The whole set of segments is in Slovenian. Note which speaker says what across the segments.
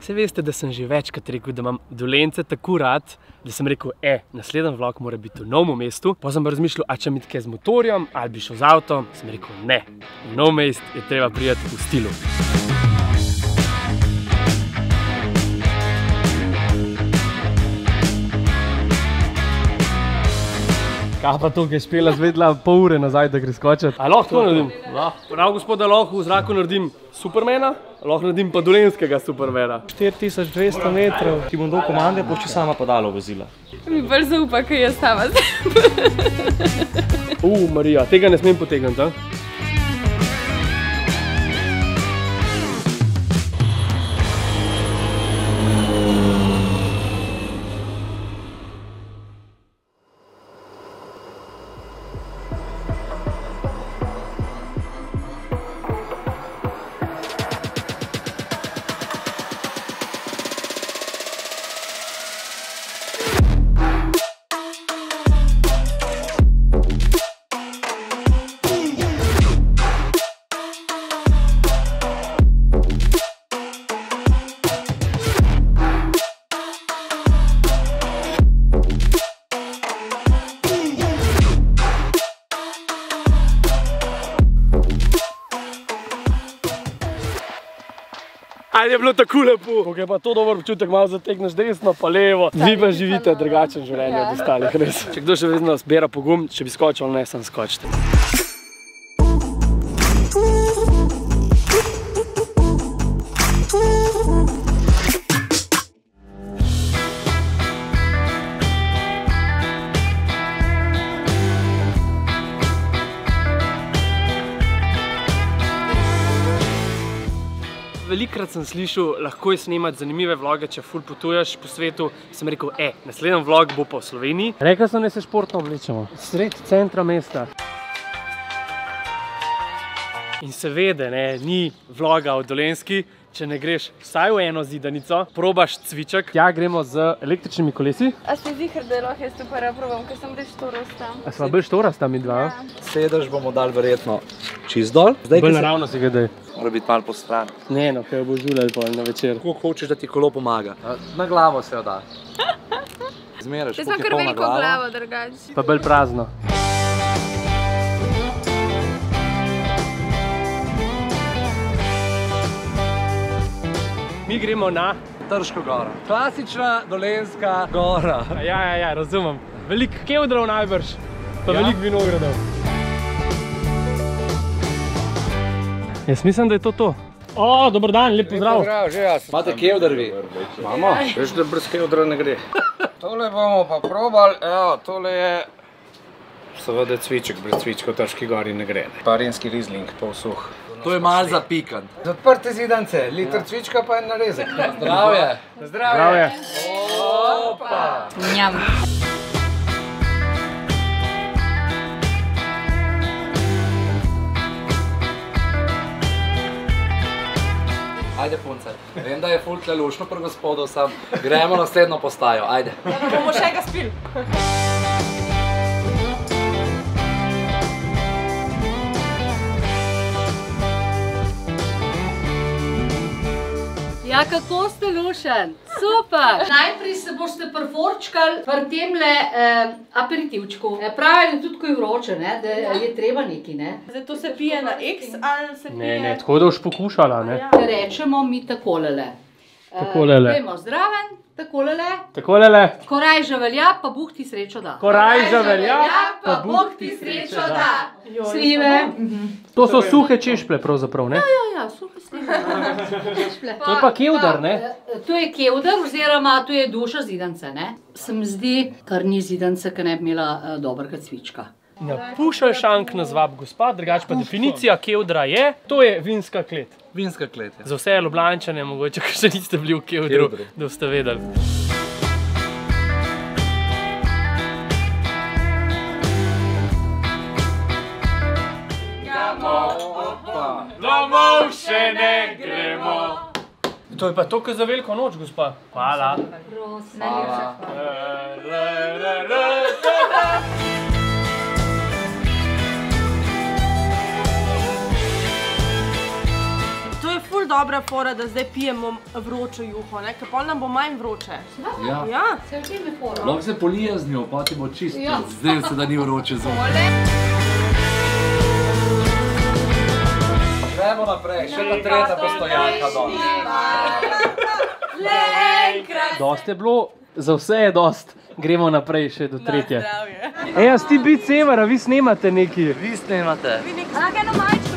Speaker 1: Se veste, da sem že večkrat rekel, da imam Dolence tako rad, da sem rekel, naslednji vlog mora biti v Novem mestu. Pa sem pa razmišljal, a če mi tkaj z motorjem ali bi šel z avtom, sem rekel, ne, v Nov mest je treba priti v stilu. Kaj pa to, ki je špela zvedla pol ure nazaj, da gre skočiti? A lahko to naredim? Prav gospoda, lahko v zraku naredim Supermana, lahko naredim pa Dolenskega Supermana.
Speaker 2: 4200 metrov, ti bom dal komande, boš ti sama podala vozila.
Speaker 3: Mi bolj zaupa, kaj jaz sama.
Speaker 1: Marija, tega ne smem potegniti, a? Ajde, je bilo tako lepo. Kako je pa to dober občutek, malo zategneš desno pa levo. Vi pa živite drugačen življenje od ostalih, res. Če kdo še vedno zbira pogum, če bi skočil, ne, sem skočite. Velikrat sem slišal, lahko je snemati zanimive vloge, če ful potuješ po svetu. Sem rekel, naslednji vlog bo pa v Sloveniji. Rekla sem, da se športno oblečemo. Sred centra mesta. In seveda, ni vloga v Dolenski, če ne greš vsaj v eno zidanico, probaš cviček. Tja gremo z električnimi kolesi.
Speaker 3: A si zihar, da lahko jaz to prva probam, ker sem bolj štorasta.
Speaker 1: A sva bolj štorasta mi dva?
Speaker 2: Sedež bomo dali verjetno čist dol.
Speaker 1: Bolj naravno si ga daj.
Speaker 2: Mora biti malo po stran.
Speaker 1: Ne, no, kaj bo žuljali pol na večer.
Speaker 2: Kako hočeš, da ti kolo pomaga? Na glavo se jo da. Zmeraš,
Speaker 3: Jaz sem kar veliko glavo, drugač.
Speaker 1: Pa bolj prazno. Mi gremo na
Speaker 2: Trško goro. Klasična Dolenska gora.
Speaker 1: Ja, razumem. Veliko kevdrov najbrž, pa veliko vinogradov. Jaz mislim, da je to to. Dober dan, lep pozdrav.
Speaker 4: Pozdrav, že jaz.
Speaker 2: Imate kevdr vi?
Speaker 4: Imamo. Veš, da brez kevdra ne gre. Tole bomo pa probali, evo, tole je seveda cviček, brez cvička v Trški gori ne gre. Parinski rizling, polsuh.
Speaker 2: To je malo zapikan.
Speaker 4: Za odprte zidance, liter cvička pa en narezek.
Speaker 2: Zdravje.
Speaker 1: Zdravje.
Speaker 4: Opa!
Speaker 3: Njam.
Speaker 2: Ajde punce, vem, da je ful tle lušno pri gospodu, sam gremo na naslednjo postajo, ajde.
Speaker 3: Ja, pa bomo še ga spili.
Speaker 5: Ja, kako ste lušen? Super! Najprej se boste prforčkali pri temle aperitivčku. Pravili tudi, ko je vroče, da je treba neki, ne?
Speaker 3: Zdaj to se pije na X ali se pije?
Speaker 1: Ne, tako da boš pokušala, ne?
Speaker 5: Rečemo mi takolele.
Speaker 1: Takolele.
Speaker 5: Dajmo zdraven, takolele.
Speaker 1: Takolele.
Speaker 5: Korajža velja, pa Bog ti srečo da.
Speaker 1: Korajža velja,
Speaker 5: pa Bog ti srečo da. Slive.
Speaker 1: To so suhe češplje pravzaprav, ne?
Speaker 5: Ja, suhe slive.
Speaker 1: To je pa kevdar, ne?
Speaker 5: To je kevdar, oziroma to je duša zidance, ne? Se mi zdi, kar ni zidance, ki ne bi imela dobrega cvička.
Speaker 1: Na Pušelšank nas vab gospa, drugače pa definicija kevdra je, to je vinska klet.
Speaker 2: Vinska klet, ja.
Speaker 1: Za vse Ljubljančane, mogoče, ko še niste bili v kevdru, da boste vedeli. Domov še ne gremo. To je pa to, kar za veliko noč, gospa. Hvala.
Speaker 5: Hvala.
Speaker 6: dobra fora, da zdaj pijemo vročo juho, ne? Ker pol nam bo manj vroče.
Speaker 2: Ja.
Speaker 6: Ja.
Speaker 5: Se v tem je fora.
Speaker 2: Lahko se polije z njo, pa ti bo čisto.
Speaker 5: Ja.
Speaker 2: Zdaj se da ni vroče zunaj. Gremo naprej, še ta tretja postojanka dol.
Speaker 6: Le enkrat.
Speaker 1: Dost je bilo, za vse je dost. Gremo naprej še do tretje.
Speaker 6: Zdravje.
Speaker 1: Ej, jaz ti biti severa, vi snemate neki.
Speaker 2: Vi snemate.
Speaker 6: Lahko eno majčko.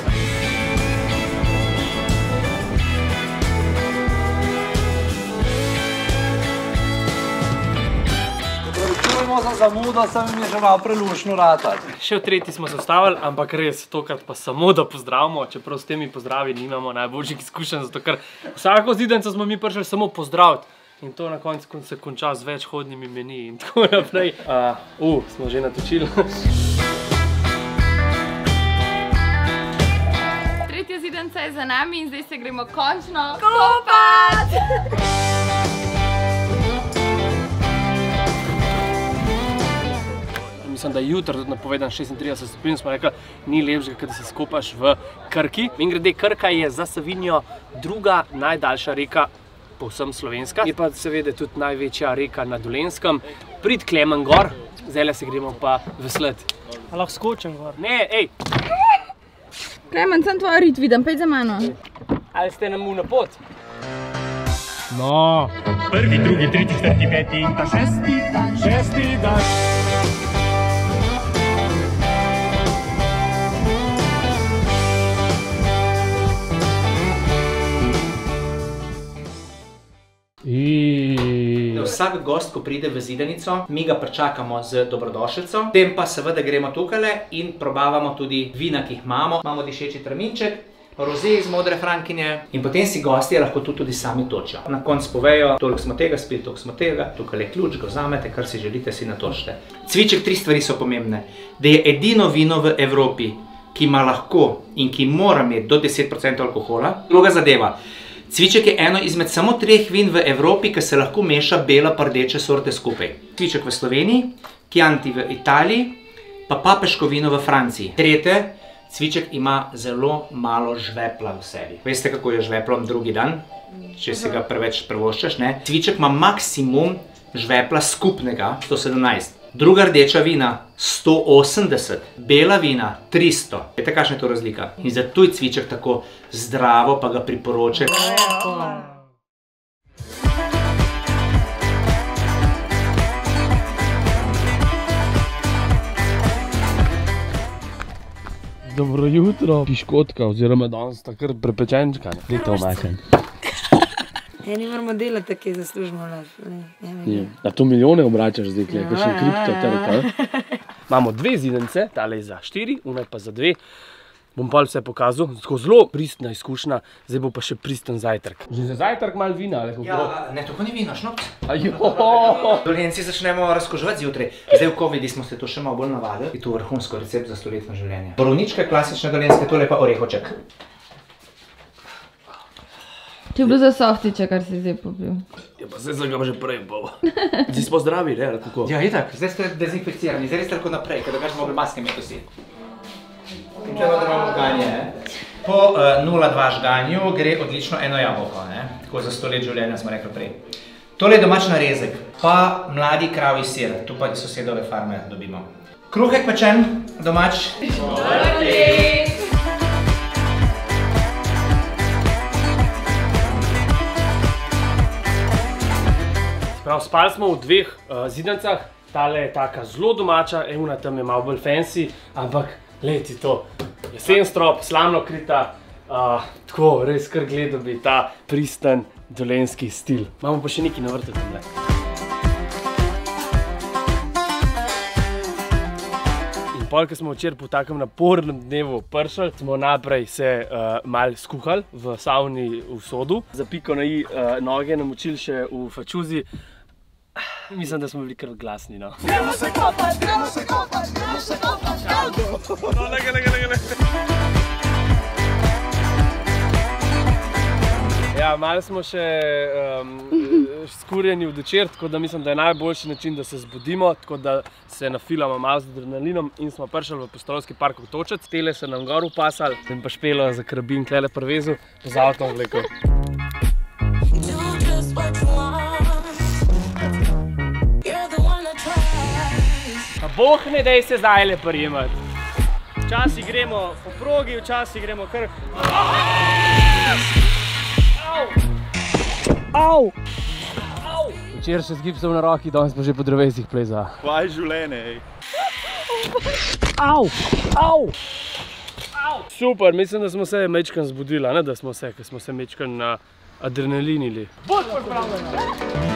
Speaker 2: Čujemo za zamudo, sem jim je že malo prelušno ratati.
Speaker 1: Še v tretji smo se ustavili, ampak res, tokrat pa samo da pozdravimo, čeprav s temi pozdravi nimamo najboljših izkušenj, zato ker vsako zidenco smo mi prišli samo pozdraviti. In to na koncu se konča z več hodnimi meniji in tako naprej. Smo že natočili.
Speaker 3: Tretja zidanca je za nami in zdaj se gremo končno kopat!
Speaker 1: Mislim, da je jutro tudi napovedan 36 stopinj, smo rekli, ni lepšega, da se skopaš v Krki. Mimogrede, Krka je za Savinjo druga najdaljša reka povsem slovenska. Je pa seveda tudi največja reka na Dolenjskem. Prid Klemen gor, zdaj se gremo pa veslati. A lahko skočim gor? Ne, ej!
Speaker 3: Klemen, sem tvoja rit vidim, pej za mano.
Speaker 1: Ali ste nam na pot?
Speaker 7: No, prvi, drugi, tretji, četrti, peti in ta šesti dan.
Speaker 8: Vsak gost, ko pride v zidanico, mi ga pričakamo z dobrodošlico. Potem pa seveda gremo tukaj in probavamo tudi vina, ki jih imamo. Imamo dišeči traminček, roze iz modre frankinje in potem si gostje lahko tudi sami točijo. Na koncu povejo, toliko smo tega spili, toliko smo tega, tukaj je ključ, ga vzamete, kar si želite, si natočite. Cviček, 3 stvari so pomembne. Da je edino vino v Evropi, ki ima lahko in ki mora imeti do 10% alkohola. Druga zadeva. Cviček je eno izmed samo 3 vin v Evropi, ki se lahko meša bela pa rdeče sorte skupaj. Cviček v Sloveniji, Chianti v Italiji, pa papeško vino v Franciji. Tretje, cviček ima zelo malo žvepla v sebi. Veste, kako je žveplom drugi dan, če si ga preveč privoščaš, ne? Cviček ima maksimum žvepla skupnega 117. Druga rdeča vina 180, bela vina 300. Veste, kakšna je to razlika? In zato je cviček tako zdravo, pa ga priporočam.
Speaker 1: Dobro jutro, piškotka, oziroma danes sta kar prepečenčka. Ni to omaken.
Speaker 9: Ja, ne moramo delati, tako zaslužimo.
Speaker 1: A to milijone obračaš zdaj, kakšen kripto trg. Imamo 2 zidance, tale je za 4, unaj pa za 2. Bom pa vse pokazal, tako zelo pristna izkušnja, zdaj bo pa še pristen zajtrk. Že za zajtrk malo vina, ali kako?
Speaker 8: Ja, ne, tako ni vino, šnopt.
Speaker 1: Ajo!
Speaker 8: Dolenjci začnemo razkoževati zjutraj. Zdaj v Covidi smo se to še malo bolj navadili. Je to vrhunsko recept za stoletno življenje. Borovnička, klasična dolenjska, tole pa orehoček.
Speaker 3: To je bilo za softiče, kar si zdaj popil.
Speaker 1: Ja, pa zdaj sem ga že prej bol. Zdaj smo zdravi, ne, ali kako?
Speaker 8: Ja, itak, zdaj ste dezinficirani, zdaj ste lahko naprej, ker drugače bomo maske imeti vsi. In treba, da imamo žganje. Po 0,2 žganju gre odlično eno jabolko, tako za 100 let življenja smo rekli prej. Tole je domač narezek, pa mladi kravji sir, tu pa iz sosedove farme dobimo. Kruhek pečen, domač.
Speaker 1: Spali smo v 2 zidancah, tale je taka zelo domača, ena tam je malo bolj fancy, ampak leti to, jesen strop, slamno krita, tako res kar gledal bi ta pristen dolenjski stil. Imamo pa še nekaj na vrtu tamle. In pol, ko smo včeraj po takem napornem dnevu prišli, smo naprej se malo skuhali v savni v sodu. Za piko na i noge namočili še v fačuzi. Mislim, da smo bili kar glasni, no. Gremo se kopat, gremo se kopat, gremo se kopat, škalko! No, lega. Ja, malo smo še skurjeni v večer, tako da mislim, da je najboljši način, da se zbudimo, tako da se nafilamo malo z adrenalinom in smo prišli v Postrovski park v Točec. Tele se nam gor upasali in pa Špelo za karabin tlele prvezu, pa z avtom vlekel. Pa boh ne dej se zdaj le prijemati. Včasih gremo po progi, včasih gremo kar... Au! Včeraj še z gipsom na roki, danes smo že po drevesih pleza.
Speaker 7: Hvaj življenje, ej.
Speaker 1: Au! Au! Super, mislim, da smo se mečkan zbudili, ne da smo se, ker smo se mečkan adrenalinili. Bolj pripravljeni!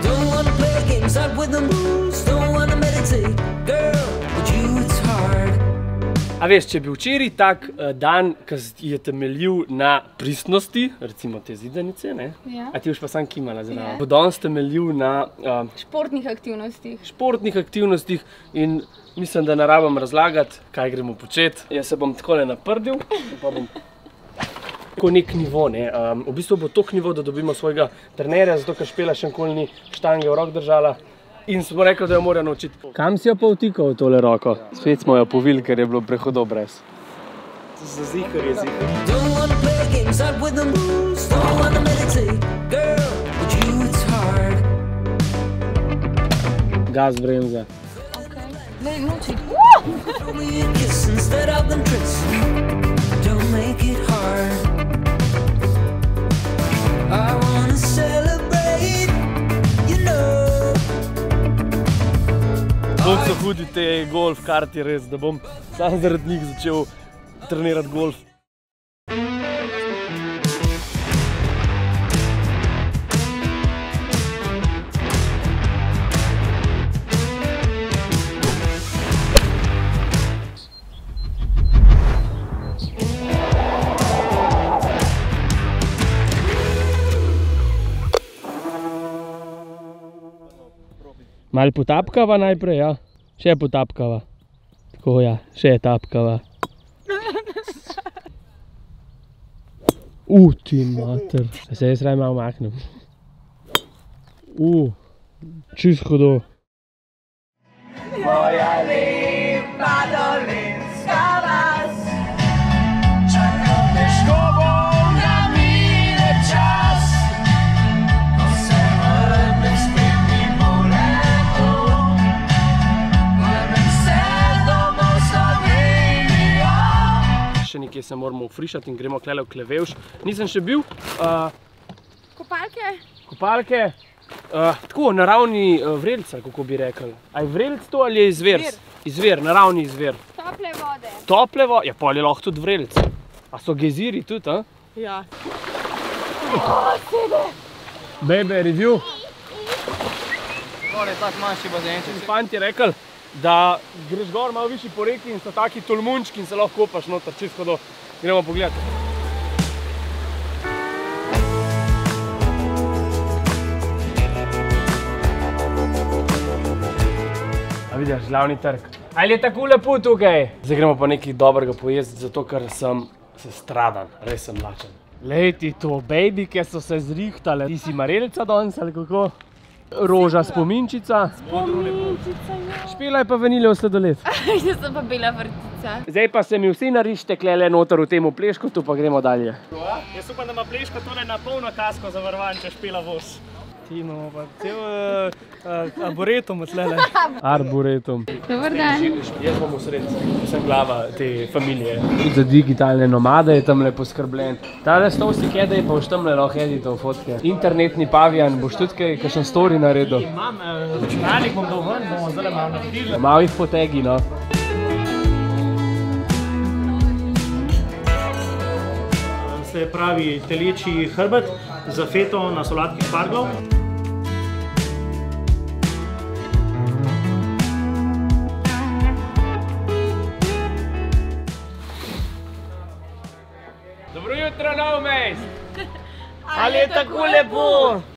Speaker 1: A veš, če bi včeraj tak dan, ki je temeljil na pristnosti, recimo te zidanice, ne?
Speaker 3: Ja.
Speaker 1: A ti boš pa sam kimala zraven. Bo danes temeljil na
Speaker 3: športnih aktivnostih.
Speaker 1: Športnih aktivnostih in mislim, da ne rabim razlagati, kaj gremo početi. Jaz se bom takole naprdil, pa bom tako nek nivo, ne. V bistvu bo tok nivo, da dobimo svojega trenerja, zato ker Špela še nikoli ni štange v rok držala. In smo rekli, da jo mora naučiti. Kam si jo pa vtikal v tole roko? Spet smo jo povili, ker je bilo prehodov brez.
Speaker 7: Za zihar je zihar.
Speaker 1: Gaz bremza.
Speaker 3: Daj, noči.
Speaker 1: Kako so hudi te golf karti res, da bom sam zaradi njih začel trenirati golf. Malo potapkava najprej, ja? Še potapkava. Tako, ja, še tapkava. Ti mater. Se jaz raj malo maknem. Čist hudo. Moja lepa dolenjska vas, čakam težko bom, da mine čas, ko se vrnem spet mimo leto, vrnem se domov Slovenijo. Še nekje se moramo ufrišati in gremo tlele v Klevevš. Nisem še bil.
Speaker 3: Kopalke?
Speaker 1: Kopalke. Tako, naravni vrelc, kako bi rekel. A je vrelc to ali je izver? Izver, naravni izver.
Speaker 3: Tople vode.
Speaker 1: Tople vode? Ja, pol je lahko tudi vrelc. A so geziri tudi, a?
Speaker 6: Ja.
Speaker 3: Sede!
Speaker 1: Bebe, review.
Speaker 8: Tole je tak manjši bazenček.
Speaker 1: Fant je rekel, da greš gor malo višji po reki in so taki tolmunčki in se lahko kopaš noter, čisto do. Gremo pogledati. Vidiš, glavni trg. Ali je tako lepo tukaj? Zdaj gremo pa nekaj dobrega pojesti, zato ker sem sestradan, res sem lačen. Lej ti to, bejbike so se zrihtale. Ti si marelica danes ali kako? Roža spominčica.
Speaker 3: Spominčica, ja.
Speaker 1: Špela je pa vaniljev sladoled.
Speaker 3: Jaz sem pa bela vrtica.
Speaker 1: Zdaj pa se mi vsi narište klele noter v temu pleškotu, pa gremo dalje.
Speaker 7: Jaz upam, da ima pleško tole na polno kasko zavarovan, če Špela voz.
Speaker 6: Ti imamo pa cel arboretum tlele.
Speaker 1: Arboretum.
Speaker 3: Dobar dan.
Speaker 1: Jaz bom v sredstvu, sem glava te familije. Tudi za digitalne nomade je tamle poskrbljen. Tale stol si kje, pa boš tamle lahko editov fotke. Internetni pavijan, boš tudi kakšen story naredil.
Speaker 7: Imam računalnik, bom dal ven, bomo zdaj malo naredili.
Speaker 1: Malo jih potegi, no.
Speaker 7: Se pravi telečji hrbet za feto na solatki šparglov.
Speaker 1: Dobro jutro, Nov mest! Ali je tako lepo?